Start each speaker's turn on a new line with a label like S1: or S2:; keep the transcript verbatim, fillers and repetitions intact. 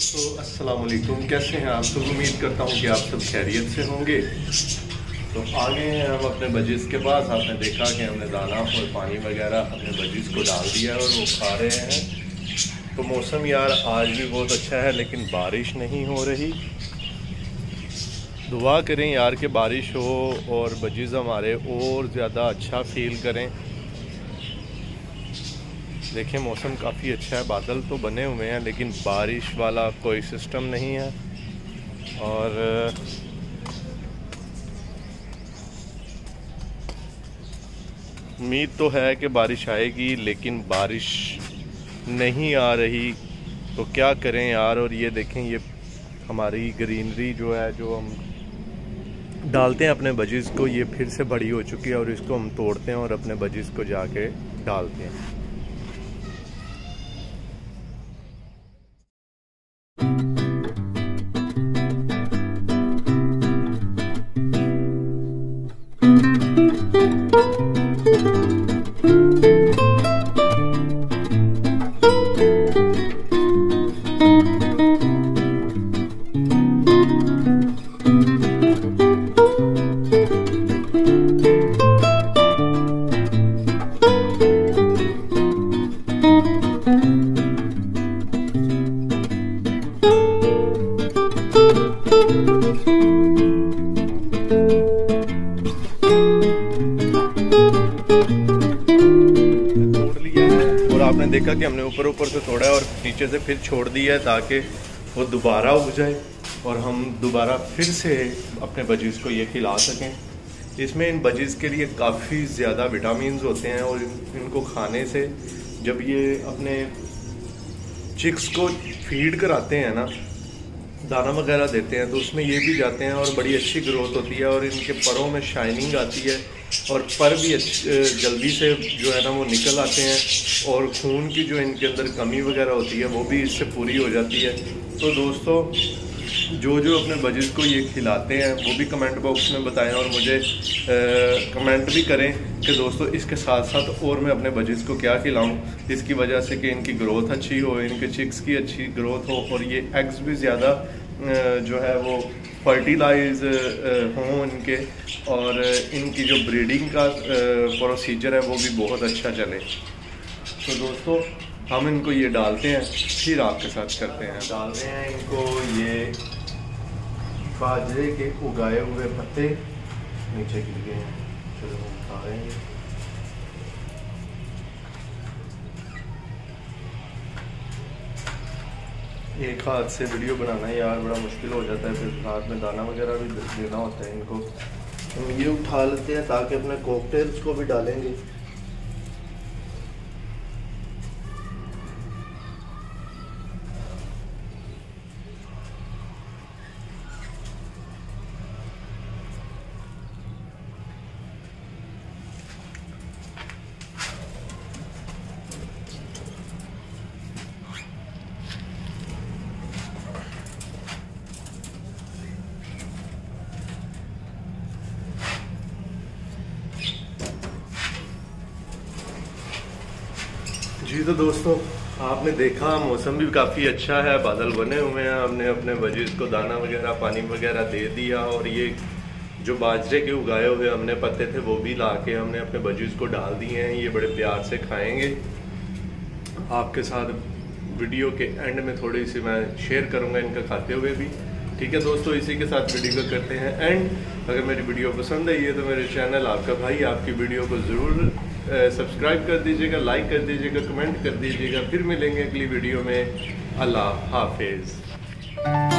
S1: तो अस्सलाम वालेकुम, कैसे हैं आप सब। उम्मीद करता हूँ कि आप सब खैरियत से होंगे। तो आ गए हैं हम अपने बजिस के पास। आपने देखा कि हमने दाना और पानी वगैरह अपने बजिस को डाल दिया है और वो खा रहे हैं। तो मौसम यार आज भी बहुत अच्छा है, लेकिन बारिश नहीं हो रही। दुआ करें यार कि बारिश हो और बजिस हमारे और ज़्यादा अच्छा फील करें। देखें मौसम काफ़ी अच्छा है, बादल तो बने हुए हैं लेकिन बारिश वाला कोई सिस्टम नहीं है। और उम्मीद तो है कि बारिश आएगी, लेकिन बारिश नहीं आ रही। तो क्या करें यार। और ये देखें, ये हमारी ग्रीनरी जो है, जो हम डालते हैं अपने बजिस को, ये फिर से बड़ी हो चुकी है और इसको हम तोड़ते हैं और अपने बजिस को जाके डालते हैं। आपने देखा कि हमने ऊपर ऊपर से तोड़ा है और नीचे से फिर छोड़ दिया है ताकि वो दोबारा उग जाए और हम दोबारा फिर से अपने बजीज़ को ये खिला सकें। इसमें इन बजीज़ के लिए काफ़ी ज़्यादा विटामिन्स होते हैं और इनको खाने से जब ये अपने चिक्स को फीड कराते हैं ना, दाना वगैरह देते हैं, तो उसमें ये भी जाते हैं और बड़ी अच्छी ग्रोथ होती है और इनके परों में शाइनिंग आती है और पर भी जल्दी से जो है ना वो निकल आते हैं और खून की जो इनके अंदर कमी वगैरह होती है वो भी इससे पूरी हो जाती है। तो दोस्तों, जो जो अपने बजिस को ये खिलाते हैं वो भी कमेंट बॉक्स में बताएं और मुझे आ, कमेंट भी करें कि दोस्तों इसके साथ साथ और मैं अपने बजिस को क्या खिलाऊं, इसकी वजह से कि इनकी ग्रोथ अच्छी हो, इनके चिक्स की अच्छी ग्रोथ हो और ये एग्स भी ज़्यादा जो है वो फर्टिलाइज हों इनके, और इनकी जो ब्रीडिंग का प्रोसीजर है वो भी बहुत अच्छा चले। तो दोस्तों, हम इनको ये डालते हैं, फिर आपके साथ करते हैं। डालते हैं इनको ये बाजरे के उगाए हुए पत्ते, नीचे गिर गए हैं, चलो हम खा रहे हैं। एक हाथ से वीडियो बनाना यार बड़ा मुश्किल हो जाता है, फिर हाथ में दाना वगैरह भी देना होता है इनको। हम ये उठा लेते हैं ताकि अपने कॉकटेल्स को भी डालेंगे। जी तो दोस्तों, आपने देखा मौसम भी काफ़ी अच्छा है, बादल बने हुए हैं। हमने अपने बजीज़ को दाना वगैरह पानी वगैरह दे दिया और ये जो बाजरे के उगाए हुए हमने पत्ते थे वो भी ला के हमने अपने बजीज़ को डाल दिए हैं। ये बड़े प्यार से खाएंगे। आपके साथ वीडियो के एंड में थोड़ी सी मैं शेयर करूँगा इनका खाते हुए भी। ठीक है दोस्तों, इसी के साथ वीडियो को करते हैं एंड। अगर मेरी वीडियो पसंद आई है तो मेरे चैनल आपका भाई आपकी वीडियो को ज़रूर सब्सक्राइब कर दीजिएगा, लाइक कर दीजिएगा, कमेंट कर दीजिएगा। फिर मिलेंगे अगली वीडियो में। अल्लाह हाफिज़।